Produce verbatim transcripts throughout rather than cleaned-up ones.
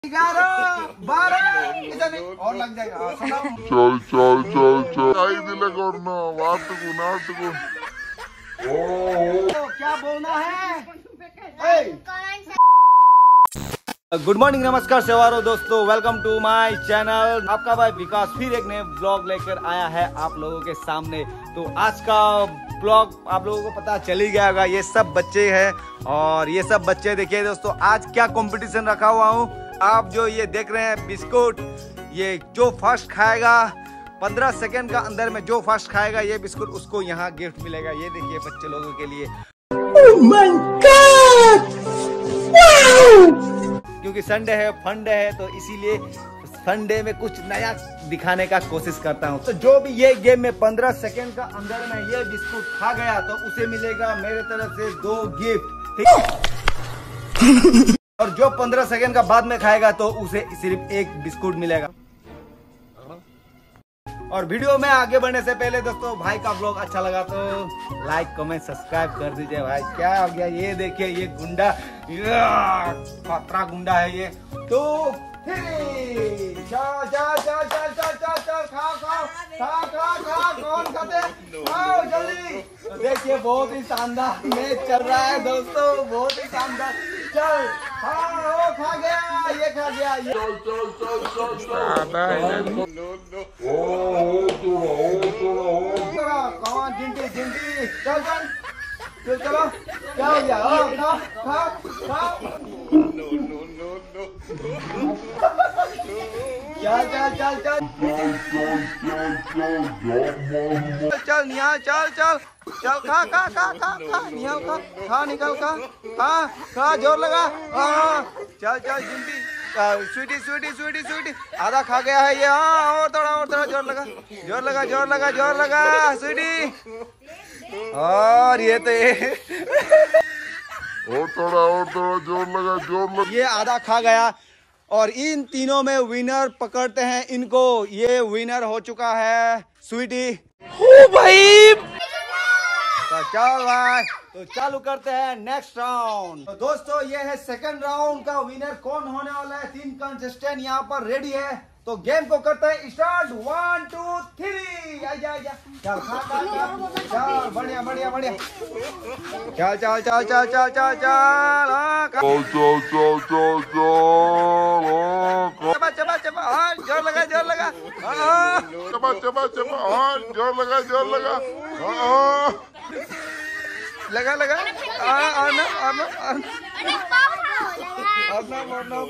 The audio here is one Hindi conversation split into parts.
ग्यारह बारह इधर और लग जाएगा। चल चल चल चल आई दिले करना वाटको नाटको तो क्या बोलना है? गुड मॉर्निंग, नमस्कार, सेवारो दोस्तों, वेलकम टू माय चैनल। आपका भाई विकास फिर एक नए ब्लॉग लेकर आया है आप लोगों के सामने। तो आज का ब्लॉग आप लोगों को पता चल ही गया होगा, ये सब बच्चे हैं और ये सब बच्चे देखिए दोस्तों आज क्या कंपटीशन रखा हुआ हूँ। आप जो ये देख रहे हैं बिस्कुट, ये जो फर्स्ट खाएगा पंद्रह सेकंड का अंदर में जो फर्स्ट खाएगा ये बिस्कुट उसको यहाँ गिफ्ट मिलेगा। ये देखिए बच्चे लोगों के लिए। oh my God! wow! क्योंकि संडे है, फंडे है, तो इसीलिए संडे में कुछ नया दिखाने का कोशिश करता हूँ। तो जो भी ये गेम में पंद्रह सेकंड का अंदर में ये बिस्कुट खा गया तो उसे मिलेगा मेरे तरफ से दो गिफ्ट, ठीक? और जो पंद्रह सेकंड का बाद में खाएगा तो उसे सिर्फ एक बिस्कुट मिलेगा। और वीडियो में आगे बढ़ने से पहले दोस्तों भाई का ब्लॉग अच्छा लगा तो लाइक कमेंट सब्सक्राइब कर दीजिए। भाई क्या हो गया, ये देखिए ये गुंडा, खतरा गुंडा है ये। तो चल चल चल चल चल चल चल खाओ खाओ खा खा खा कौन खाते खाओ जल्दी। तो देखिए बहुत ही शानदार मैच चल रहा है दोस्तों, बहुत ही शानदार। चल हाँ वो खा गया, ये खा गया, ये चल चल चल चल चल कौन जिंटी जिंटी चल चल चल चलो क्या हो गया, खा खा खा चल चल चल चल चल निहाल चल चल चल खा खा खा खा खा निहाल खा खा निकल खा खा खा जोर लगा हाँ चल चल जिंटी स्वीटी स्वीटी स्वीटी स्वीटी आधा खा गया है ये। हाँ और थोड़ा और थोड़ा जोर लगा जोर लगा जोर लगा जोर लगा स्वीटी। और ये तो ये और थोड़ा और थोड़ा जोर लगा जोर लगा। ये आधा खा गया और इन तीनों में विनर पकड़ते हैं इनको। ये विनर हो चुका है स्वीटी। ओ भाई तो चल भाई, तो चालू करते हैं नेक्स्ट राउंड। तो दोस्तों ये है सेकंड राउंड का विनर कौन होने वाला है। तीन कंटेस्टेंट यहाँ पर रेडी है, तो गेम को करते हैं स्टार्ट। वन टू थ्री आजा आजा चल खा खा खा चल बढ़िया बढ़िया बढ़िया चल चल चल चल चल चल चल हाँ चल चल चल चल चल चबा चबा चबा हाँ जोर लगा जोर लगा हाँ चबा चबा चबा हाँ जोर लगा जोर लगा हाँ लगा लगा हाँ आना आना आना आना आना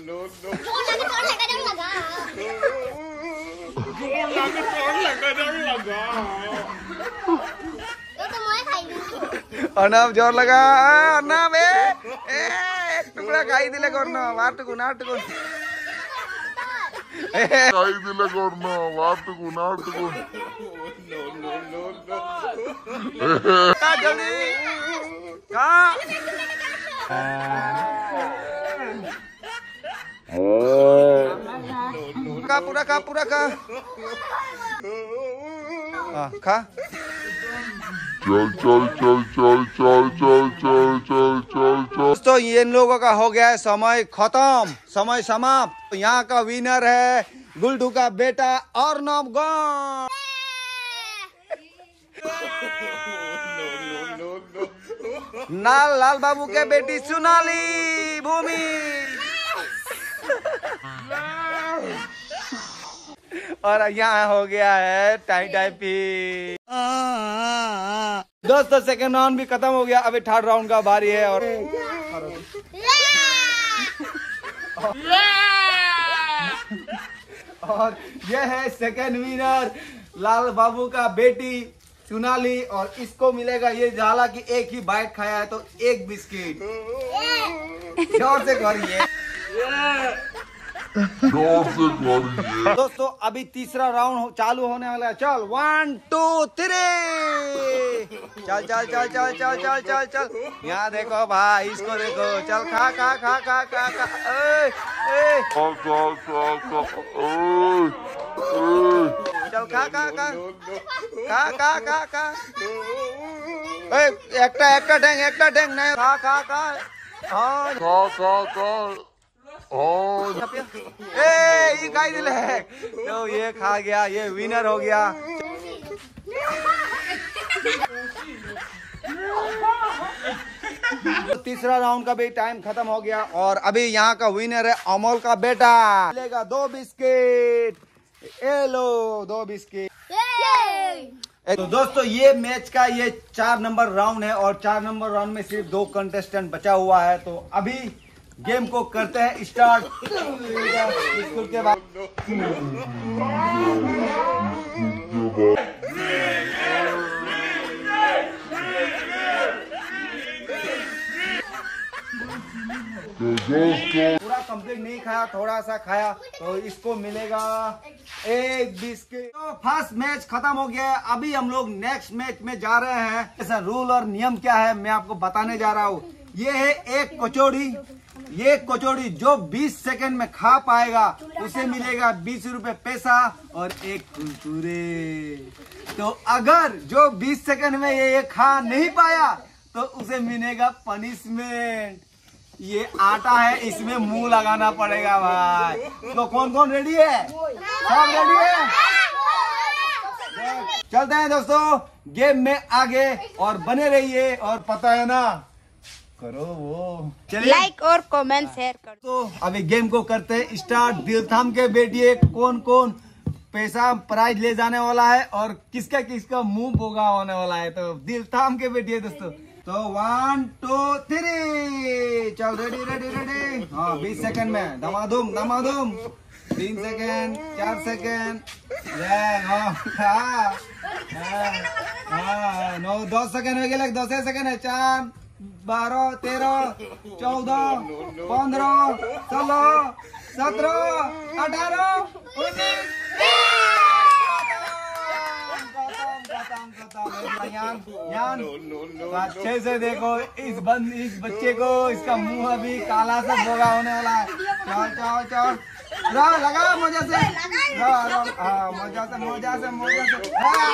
अनाम जोर लगा अनाम ए एक टुकड़ा खाई दिले करना वाटको नाटको खाई दिले करना वाटको नाटको का जल्दी का का पूरा का पूरा का आ, खा चल चल चल चल चल चल चल चल चल चल। दोस्तों इन लोगों का हो गया है समय खत्म, समय समाप्त। तो यहाँ का विनर है गुल्डू का बेटा अर्नब गौड़। नाल लाल बाबू के बेटी सोनाली भूमि। और यहाँ हो गया है टाई टाई पी। दोस्तों सेकंड राउंड भी खत्म हो गया, अभी थर्ड राउंड का बारी है। और और यह है सेकंड विनर लाल बाबू का बेटी सोनाली। और इसको मिलेगा ये जाला की एक ही बाइट खाया है तो एक बिस्किट। जोर से करिए जोर से करिए। दोस्तों अभी तीसरा राउंड चालू होने वाला है। चल वन टू थ्री चल चल चल चल चल चल चल चल यहाँ देखो भाई, इसको देखो चल खा खा खा खा खा खा ए, ए। खा खा खा खा ए, ए। चल खा खा खा खा खा खा खा একটা একটা ঠ্যাং একটা ঠ্যাং নাই খা খা খা हाँ खा खा खा ए ये खाई दिले तो ये खा गया, ये विनर हो गया। तीसरा राउंड का भी टाइम खत्म हो गया और अभी यहाँ का विनर है अमोल का बेटा। मिलेगा दो बिस्किट, ए लो दो बिस्किट। तो दोस्तों ये मैच का ये चार नंबर राउंड है और चार नंबर राउंड में सिर्फ दो कंटेस्टेंट बचा हुआ है। तो अभी गेम को करते हैं स्टार्ट। स्कूल के बाद पूरा कंप्लीट नहीं खाया, थोड़ा सा खाया, तो इसको मिलेगा एक बिस्किट। तो फर्स्ट मैच खत्म हो गया है। अभी हम लोग नेक्स्ट मैच में जा रहे हैं। ऐसा रूल और नियम क्या है मैं आपको बताने जा रहा हूँ। ये है एक कचौड़ी, ये कचौड़ी जो बीस सेकंड में खा पाएगा उसे मिलेगा बीस रुपए पैसा और एक कुरकुरे। तो अगर जो बीस सेकंड में ये, ये खा नहीं पाया तो उसे मिलेगा पनिशमेंट। ये आटा है, इसमें मुंह लगाना पड़ेगा भाई। तो कौन कौन रेडी है? सब रेडी है? चलते हैं दोस्तों गेम में आगे और बने रहिए। और पता है ना, करो वो चलिए लाइक और कमेंट शेयर करो। तो अभी गेम को करते हैं स्टार्ट। दिल थाम के बैठिए, कौन कौन पैसा प्राइज ले जाने वाला है और किसका किसका मुंह भोगा होने वाला है। तो दिल थाम के बैठिए दोस्तों। तो वन टू थ्री, चल रेडी रेडी रेडी। हाँ बीस सेकंड में दमादुम दमादुम। तीन सेकंड, चार सेकंड, नौ दस सेकंड हो गए। दस सेकंड है। चार, बारह, तेरह, चौदह, पंद्रह, सोलह, सत्रह, अठारह, उन्नीस। अच्छे से देखो इस बंद इस बच्चे को, इसका मुंह अभी काला से भोगा होने वाला है। चल चल चल रा लगा मोजा से, रा रा हाँ मोजा से मोजा से मोजा से।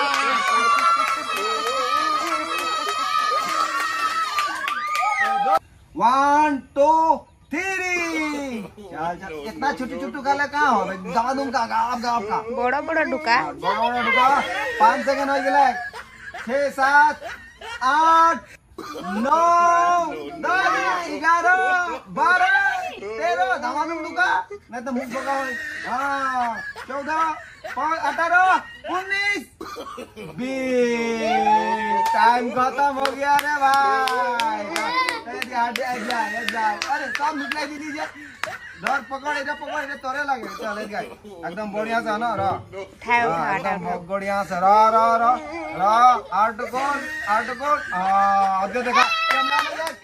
वन टू थ्री, चल चल कितना छोटू छोटू काले कहाँ हो दवा दूँ का गाप गाप का बड़ा बड़ा डुका बड़ा बड़ा डुका। पाँच सेकंड हो गए। छह, सात, आठ, नौ, दस, ग्यारह, बारह, तेरह, धमाधुम डुका नहीं तो मुंह भोगा। हाँ चौदह, अठारह, उन्नीस, बीस। टाइम खत्म हो गया रे भाई। अरे सब मिठाई दी दीजिए। धर पकड़ इधर पकड़ इधर तोरे लगे। चल एकदम बढ़िया से ना रहा बहुत बढ़िया से रहा रहा रहा रहा आठ कोण आठ कोण। हाँ आगे देखा कैमरा में देख।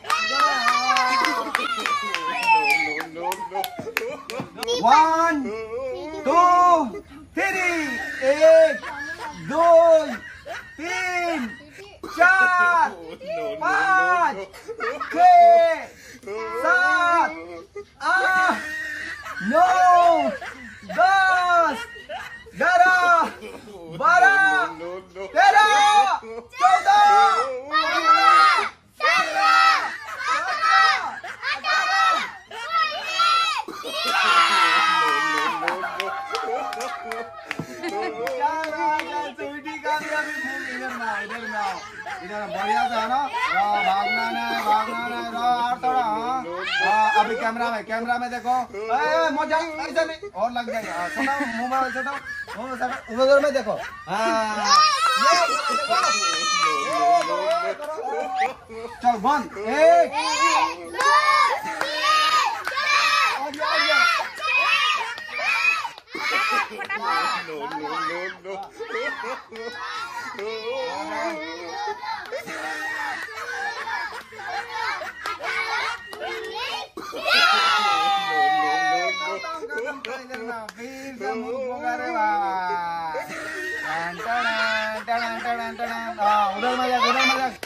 वन टू थ्री, एक दो तीन चार पाँच छः सात आठ नौ दस ग्यारह बारह तेरह चौदह पंद्रह सोलह सत्रह इधर बढ़िया से है ना। भागना नहीं भागना नहीं रहा थोड़ा। हाँ अभी कैमरा में कैमरा में देखो। मजा ऐसा नहीं और लग जाएगा। सुना मुंह में वैसे तो उधर में देखो। हाँ चल बंद। एक उधर में जा उधर में जा।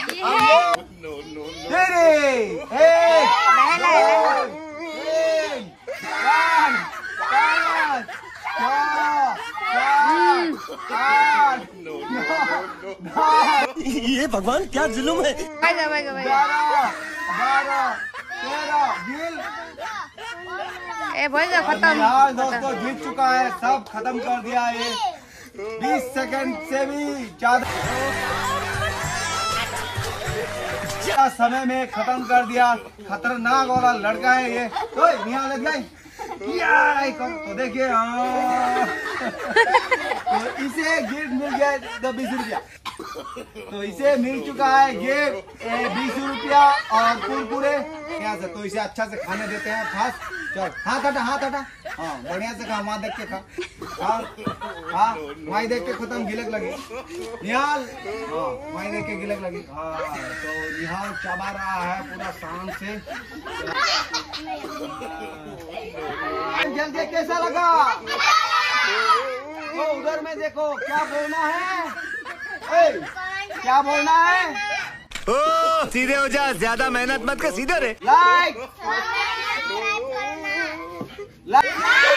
ये भगवान क्या जुल्म है। ग्यारह बारह तेरह गिल ए भाई जा खत्म। निहाल दोस्तों जीत चुका है, सब खत्म कर दिया ये बीस सेकंड से भी ज्यादा समय में खत्म कर दिया। खतरनाक वाला लड़का है ये। तो निहाल लग गई तो देखिए तो इसे गिफ्ट मिल गया तो बीस रुपया। तो इसे मिल चुका है गिफ्ट बीस रुपया और कुरकुरे यहाँ से। तो इसे अच्छा से खाने देते हैं फास्ट। चल हाथ हटा हाथ हटा। हाँ बढ़िया से खा, वहाँ देख के खा। हाँ हाँ वहीं देख के खत्म गिलक लगी निहाल। हाँ वहीं देख के गिलक लगी। हाँ तो निहाल चबा रहा है पूरा शान से। जल के कैसा लगा? तो उधर में देखो क्या बोलना है। ए, क्या बोलना है? ओ सीधे हो जा, ज्यादा मेहनत मत कर, सीधे रे। लाइक लाइक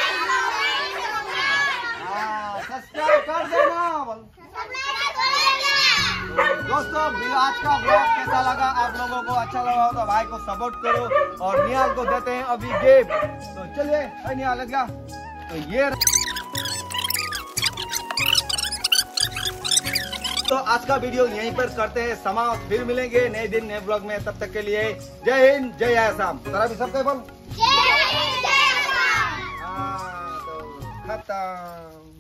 सब्सक्राइब कर देना। दोस्तों आज का ब्लॉग कैसा लगा? आप लोगों को अच्छा लगा हो तो भाई को सपोर्ट करो और निहाल को देते हैं अभी गिफ्ट। तो चलिए निहाल लग गया। तो ये तो आज का वीडियो यहीं पर करते हैं समाप्त। फिर मिलेंगे नए दिन नए ब्लॉग में। तब तक के लिए जय हिंद जय आसाम। तारा भी सबके बोल। हाँ तो खत्म।